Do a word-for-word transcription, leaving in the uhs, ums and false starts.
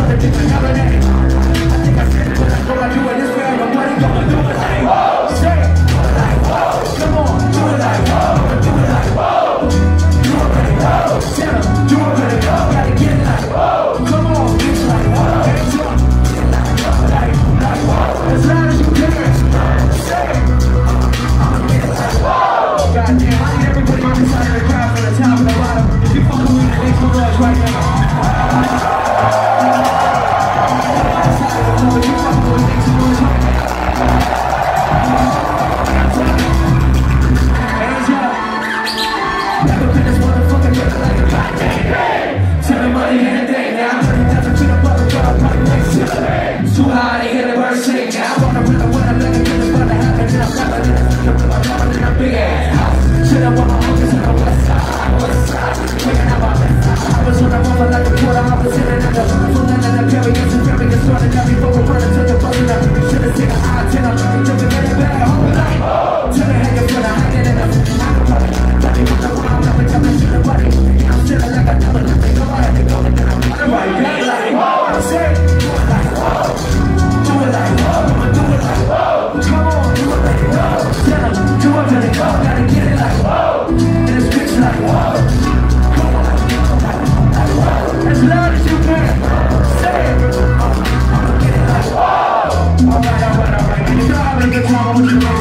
trying to think I have a name. I think I said it when I go, I do it this way. Nobody gonna do it like whoa. Say it. Do it like whoa. Come on, do it like whoa. Do it like whoa. Do it really whoa. Tell them, do it really whoa. Gotta get it like whoa. Come on, it's like whoa. Get drunk. Get it like whoa. Like, like whoa. As loud as you can. Say it. I'ma get it like whoa. Goddamn, I need everybody on this side of the crowd from the top and the bottom. If you fucking with me, make some noise right now. Too high to hear the birds sing. I wanna run when I'm looking for the fun to happen. And I'm rapping in a I'm in a big ass house. Shit, I want my homies on the west side. West side. Waking up my best side. I was on the mother like a quarter. I was sitting in the full end of the periods and periods started down before we run into the buzzing up. Should've taken a high ten up. Jumping in the bag, hold up. Tell me how you feel, I'm hanging in the I can run it. Got me with the wild, I'm jumping to the body. I'm sitting like a double. They go ahead, they go, and then I'm running right back like, whoa, I say, do it like, whoa. Do it like whoa, I'ma do it like whoa. Come on, do it like whoa. Tell them, do it really whoa. Gotta get it like whoa. And it's bitch like whoa. Come on, like whoa. As loud as you can. Say it. I'ma get it like whoa. Alright, alright, alright. You know how to get time with you.